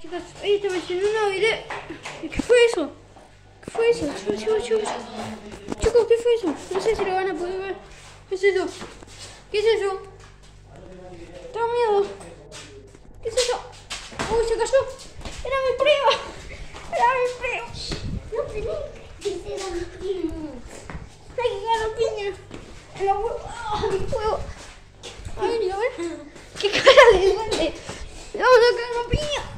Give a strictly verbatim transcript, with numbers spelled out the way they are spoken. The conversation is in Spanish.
Chicos, hoy estamos haciendo una video. ¿Qué fue eso? ¿Qué fue eso? Chicos, chicos, chicos. Chicos, ¿qué fue eso? No sé si lo van a poder ver. ¿Qué es eso? ¿Qué es eso? Tengo miedo. ¿Qué es eso? Uy, se cayó. Era mi primo. Era mi primo. No tenés que ser a mi primo. Hay que ganar piña. En la huevo. ¡Oh, mi huevo! A ver, a ver. ¿Qué cara de duende? Vamos a cagar piña.